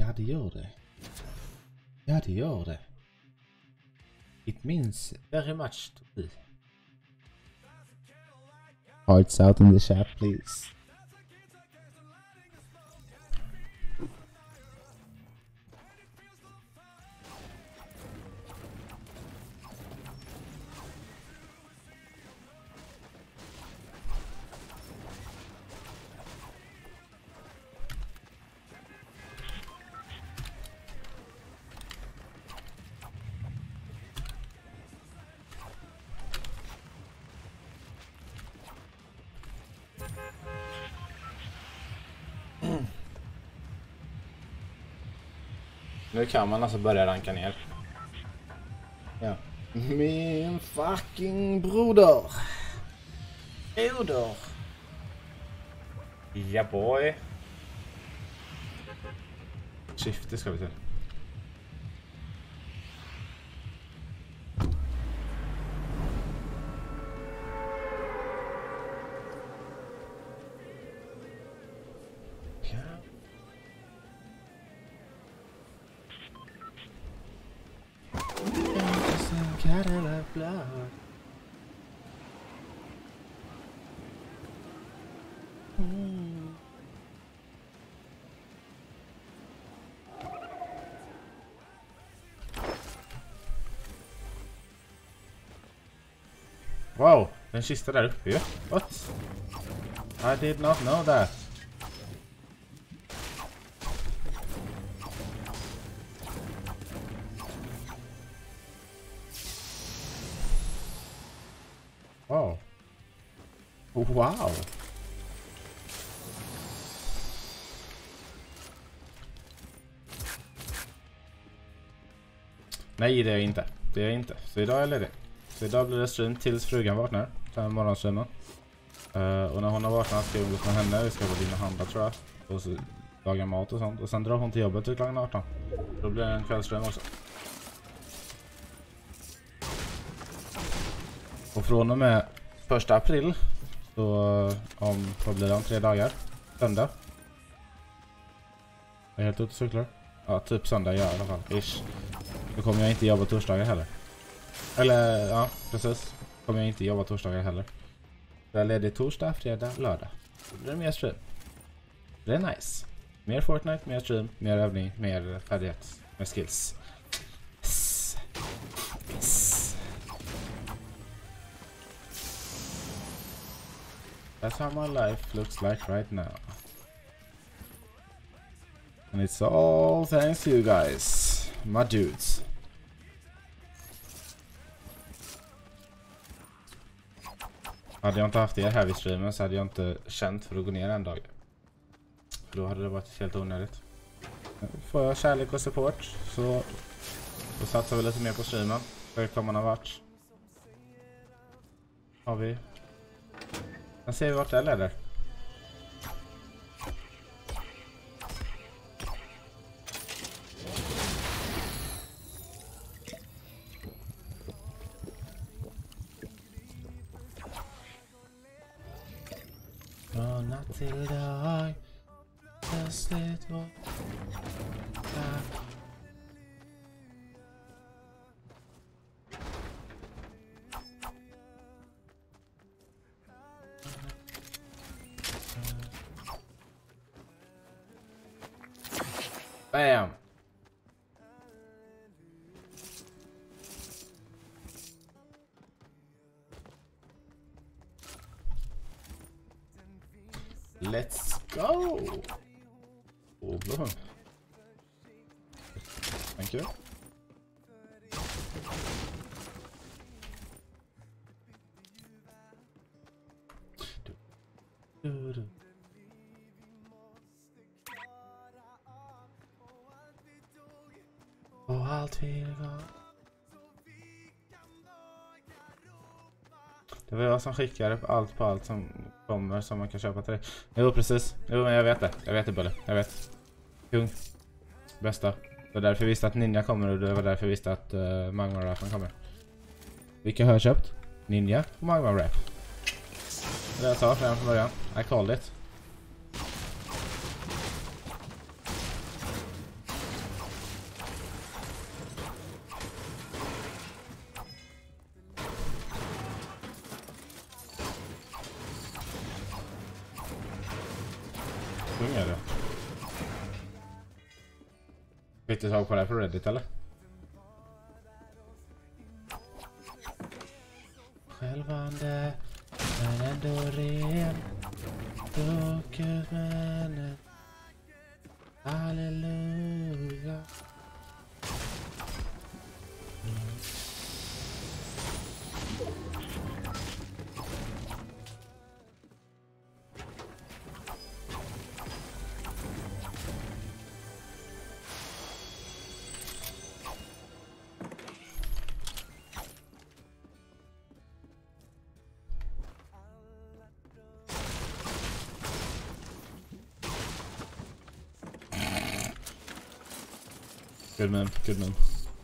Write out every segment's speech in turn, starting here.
Ja, det gör det. Ja, det gör det. It means very much to me. Hearts out in the chat, please. Nu kan man alltså börja ranka ner. Ja. Min fucking broder. Ja boy. Skifte ska vi till. Wow, den sista där uppe ju. What? I did not know that. Wow. Wow. Nej, det är inte. Det är inte. Så idag är det. Så idag blir det stream tills frugan vaknar. Sen morgonstreamen. Och när hon har vaknat ska jag umgås med henne. Vi ska gå in och handla tror jag. Och så laga mat och sånt. Och sen drar hon till jobbet till klockan 18. Då blir det en kvällsstream också. Och från och med 1 april. Så vad blir det om 3 dagar? Söndag. Jag är helt ute och cyklar. Ja, typ söndag i alla fall. Ish. Då kommer jag inte jobba torsdagar heller. Eller, ja, precis. Kommer jag inte jobba torsdagar heller. Jag är ledig torsdag, fredag, lördag. Då blir det mer stream. Det är nice. Mer Fortnite, mer stream, mer övning, mer färdighet, mer skills. Yes. Yes. That's how my life looks like right now. And it's all thanks to you guys, my dudes. Hade jag inte haft er här vid streamen så hade jag inte känt för att gå ner en dag. För då hade det varit helt onödigt. Får jag kärlek och support så satsar vi lite mer på streamen. För kommande vart. Har vi. Sen ser vi vart det leder. Not till I just it all bam. Let's go! Oh, bra. Thank you. Och allt vill gå. Det var jag som skickade allt på allt som kommer som man kan köpa till dig. Jo, precis. Jo, men jag vet det. Jag vet det, Bulle. Jag vet. Kung. Bästa. Det var därför jag visste att Ninja kommer och det var därför jag visste att Magma Rappen kommer. Vilka har jag köpt? Ninja och Magma Rap. Det jag sa redan från början. I called it. är det. Fick du tag på det på Reddit eller? Självande men ändå ren. Dokumentet. Halleluja. Good meme, good meme.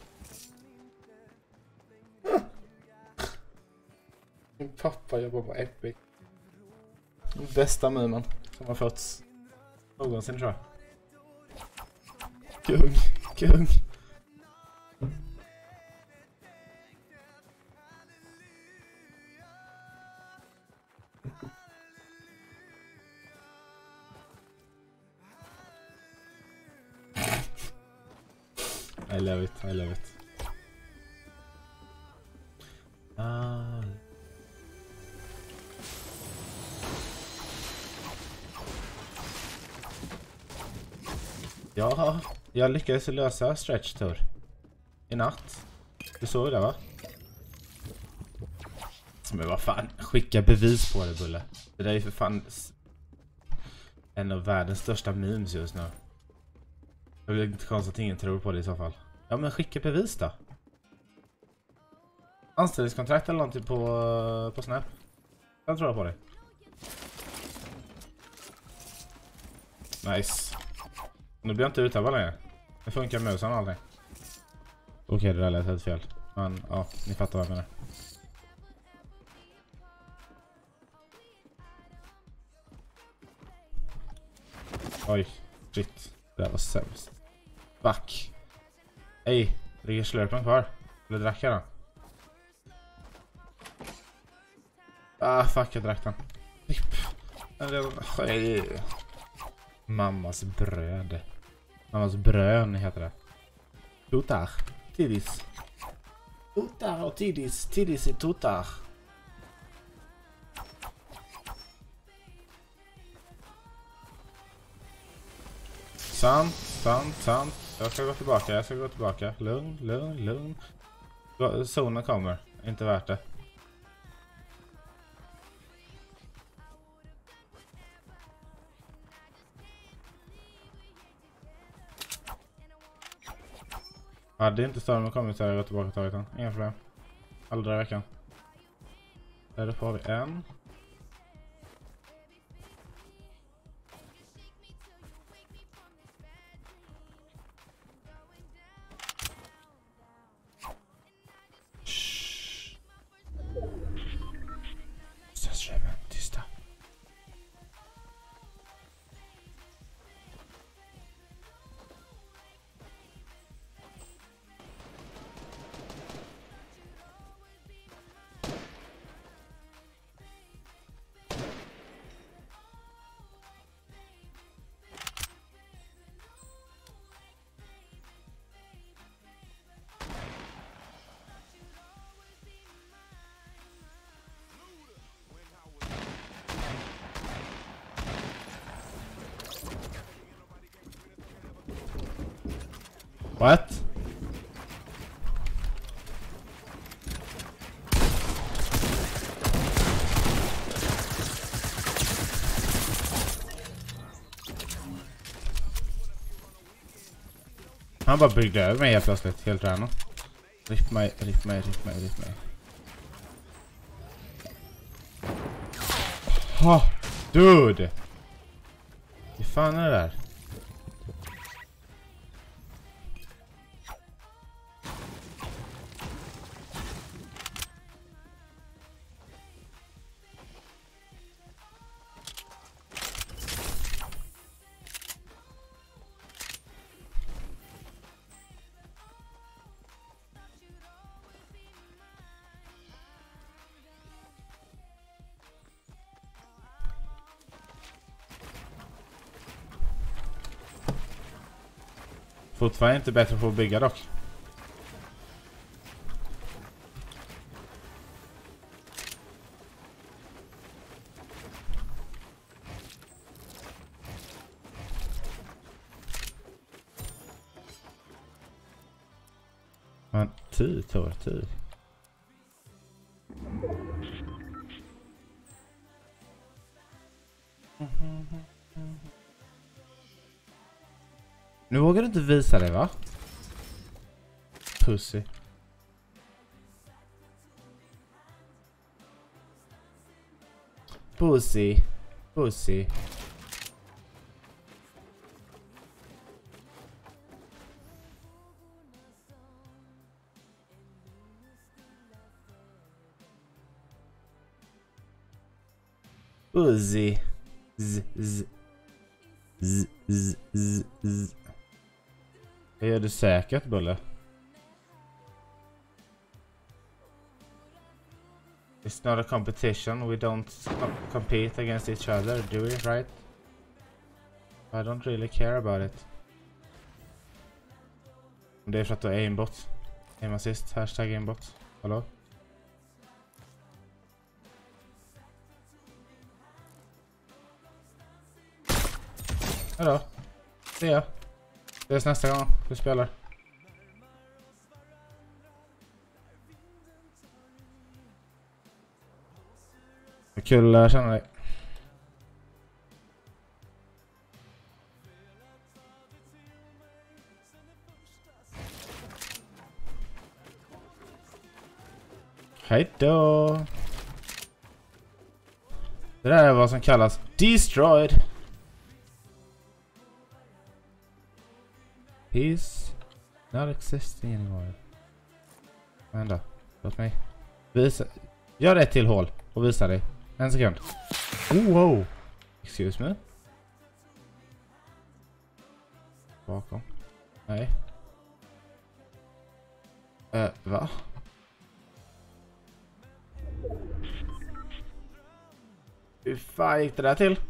Min pappa jobbar på Epic. Den bästa memen som har fötts någonsin tror jag. Kung, kung. I love it, I love it. Ja, jag lyckades lösa stretch tour i natt. Du såg det va? Men vad fan, skicka bevis på det Bulle. Det där är för fan en av världens största memes just nu. Jag vill inte konstigt att ingen tror på det i så fall. Ja men skicka bevis då. Anställningskontrakt eller någonting på Snap. Jag tror på det. Nice. Nu blir jag inte uttavad längre. Det funkar musen och allting. Okej, det där lät helt fel. Men ja, ni fattar vad jag menar. Oj, shit. Det där var sämst. Back. Ej, ligger slurpen kvar? Eller drack jag den? Ah, fuck, jag drack den. Ej. Mammas bröd. Mammas brön heter det. Tutar. Tidis. Tutar och tidis. Tidis i tutar. Sant, sant, sant. Jag ska gå tillbaka. Lugn, lugn, lugn. Zonen kommer. Inte värt det. Hade inte stormen kommit så hade jag gått tillbaka och tagit den. Inga problem. Aldrig i veckan. Där får vi en. Tysta. What? Han bara byggde över mig helt plötsligt, helt random. Ripp mig. Ha, dude! Vad fan är det där? Fortfarande inte bättre på att bygga dock. Men ty. Nu vågar du inte visa det, va? Pussy. Pussy. Pussy. Pussy. Z. Är du säkert, Bulle? It's not a competition. We don't compete against each other, do we? Right? I don't really care about it. Det är för att du är aimbot. Aim assist. Hashtag aimbot. Hallå? Hallå? Det är jag. Det är nästa gång du spelar. Det är kul att känna dig. Hej då. Det där är vad som kallas destroyed. He's not existing anymore. Vänta, låt mig visa. Gör ett till hål och visa dig. En sekund. Oh, wow. Excuse me. Bakom. Nej. Va? Hur fan gick det där till?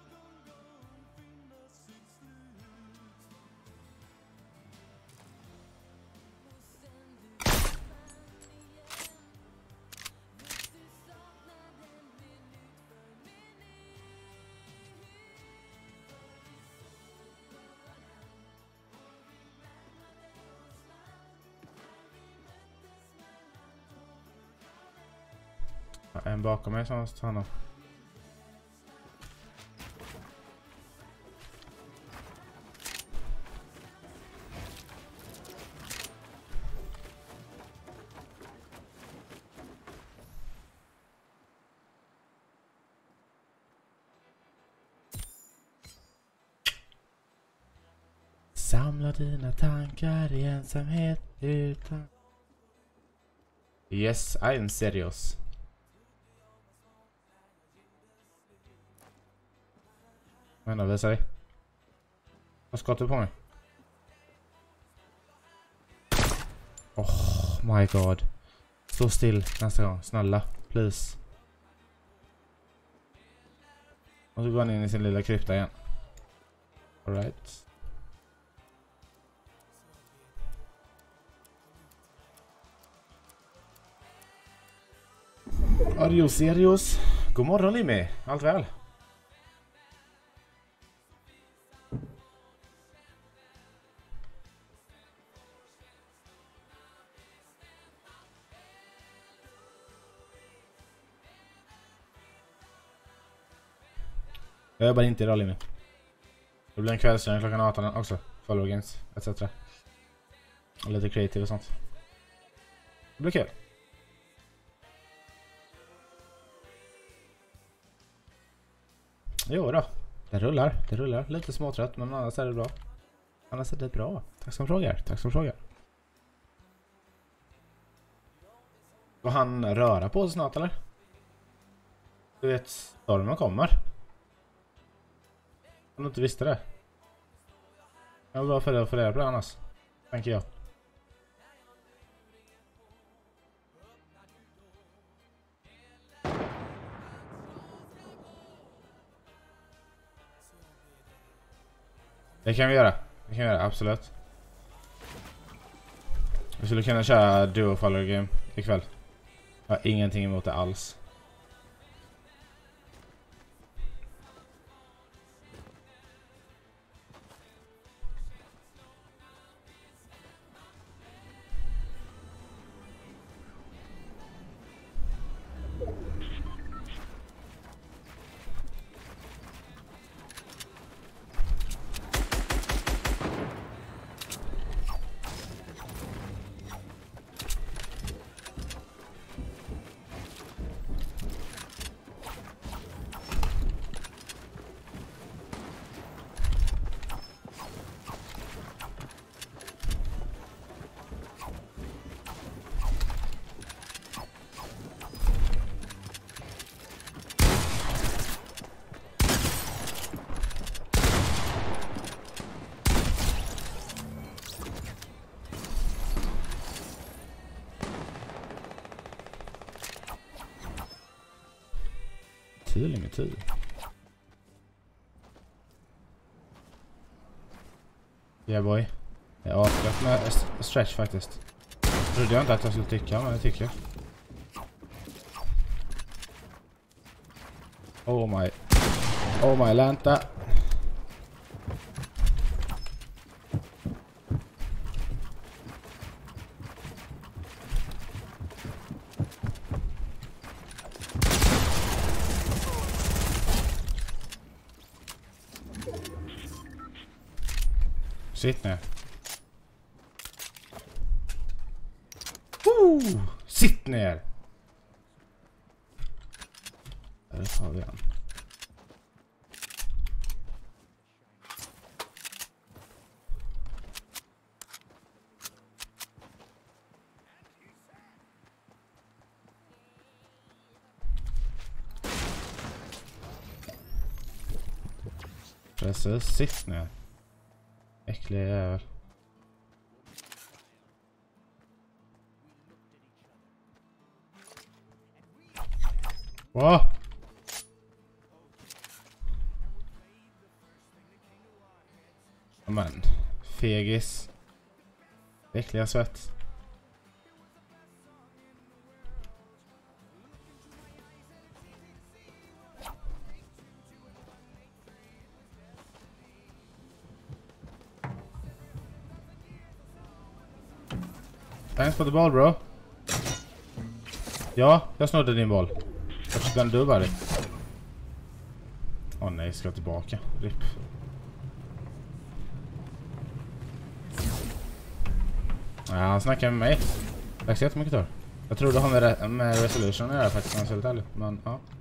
En bakom mig som måste ta honom. Samla dina tankar i ensamhet utan... Yes, I am serious. Vänta, visa dig. Vad skottar du på mig? Oh my god. Stå still nästa gång, snälla. Please. Och så går han in i sin lilla krypta igen. Alright. Adios, serios. God morgon, Limmy. Allt väl? Jag jobbar inte idag, Limmy. Det blir en kvällsträning klockan 18 också. Follow games, etc. Och lite creative och sånt. Det blir kul. Jo då, det rullar. Lite småtrött, men annars är det bra. Annars är det bra. Tack som frågar. Ska han röra på sig snart, eller? Du vet, stormen kommer. Om du inte visste det. Jag vill bara för det på det annars. Tänker jag. Det kan vi göra, absolut. Vi skulle kunna köra duo follow game ikväll. Jag har ingenting emot det alls. Tydlig med tur. Yeah boy. Jag har avslutat med stretch faktiskt. Trodde jag inte att jag skulle tycka, men jag tycker. Oh my lanta. Sitt ner. Sitt ner. Där tar vi han. Precis, sitt ner. Äcklig jävel. Wow. Men, fegis. Äckliga svett. Thanks for the ball, bro. Ja, jag snodde din boll. Jag ska du bara det. Åh nej, ska jag tillbaka. Rip. Ja, han snackar med mig. Tack så jättemycket då. Jag tror det har med resolution att göra faktiskt, om jag ska vara ärlig. Men ja.